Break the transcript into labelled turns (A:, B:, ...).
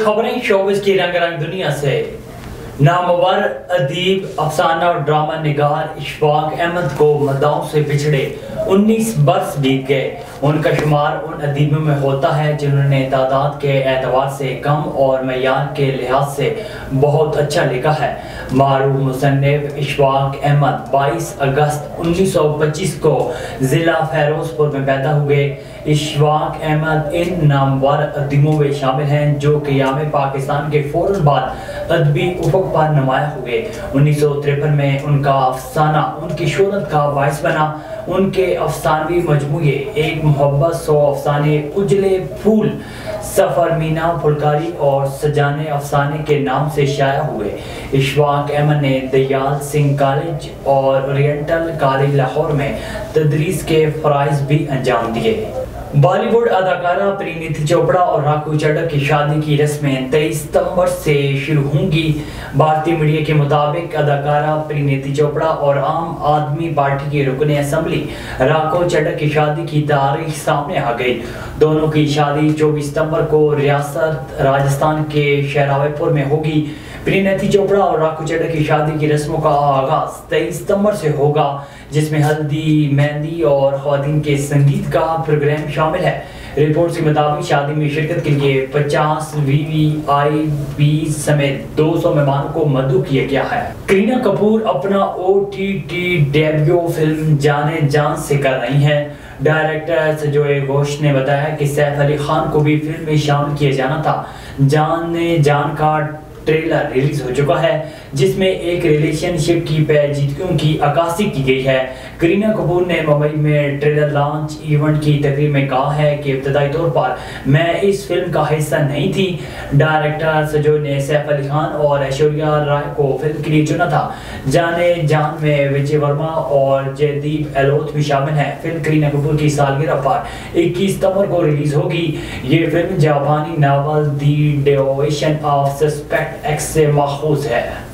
A: कुछ खबरें शोबिस की रंगारंग दुनिया से। नामवर अदीब, अफसाना और ड्रामा निगार इशफाक अहमद को मदाओं से पिछड़े 19 बरस बीत गए। उनका शुमार उन अदीबों में होता है जिन्होंने तादाद के एतबार से कम और मयार के लिहाज से बहुत अच्छा लिखा है। मारूफ मुसन्निफ इशफाक अहमद 22 अगस्त 1925 को ज़िला फ़िरोज़पुर में पैदा हुए। इशफाक अहमद इन नामवर अदीबों में शामिल हैं जो क़याम पाकिस्तान के फ़ौरन बाद अदबी उफ़क़ पर नुमाया हुए। 1953 में उनका अफसाना उनकी शोहरत का बाइस बना। उनके अफसानवी मजमूए एक मोहब्बत, 100 अफसाने, उजले फूल, सफ़र, मीना, फुलकारी और सजाने अफसाने के नाम से शाया हुए। इशफाक अहमद ने दयाल सिंह कॉलेज और ओरिएंटल कॉलेज लाहौर में तदरीस के फ़राइज़ भी अंजाम दिए। बॉलीवुड अदाकारा परिणीति चोपड़ा और राकू चड्ढा की शादी की रस्में 23 सितंबर से शुरू होंगी। भारतीय मीडिया के मुताबिक अदाकारा परिणीति चोपड़ा और आम आदमी पार्टी के रुकने असम्बली राकू चड्ढा की शादी की तारीख सामने आ गई। दोनों की शादी 24 सितंबर को रियासत राजस्थान के शेरावतपुर में होगी। परिणीति चोपड़ा और राकू चड्ढा की शादी की रस्मों का आगाज 23 सितंबर से होगा, जिसमें हल्दी, मेहंदी और ख्वातीन के संगीत का प्रोग्राम शामिल है। रिपोर्ट के मुताबिक शादी में शिरकत के लिए 50 वीवीआईपी समेत 200 मेहमानों को मदऊ किया गया है। करीना कपूर अपना ओटीटी डेब्यू फिल्म जाने जान से कर रही हैं। डायरेक्टर संजय घोष ने बताया कि सैफ अली खान को भी फिल्म में शामिल किया जाना था। जाने जान का ट्रेलर रिलीज हो चुका है, जिसमें एक रिलेशनशिप की पेचीदगियों की अक्कासी की गई है। करीना कपूर ने मुंबई में ट्रेलर लॉन्च इवेंट की तकरीर में कहा है कि इब्तदाई तौर पर मैं इस फिल्म का हिस्सा नहीं थी। डायरेक्टर संजय ने सैफ अली खान और ऐश्वर्या राय को फिल्म के लिए चुना था। जाने जान में विजय वर्मा और जयदीप एलोथ भी शामिल हैं। फिल्म करीना कपूर की सालगिरह पर 21 सितंबर को रिलीज होगी। ये फिल्म जापानी novel the devotion of suspect X से माखूज है।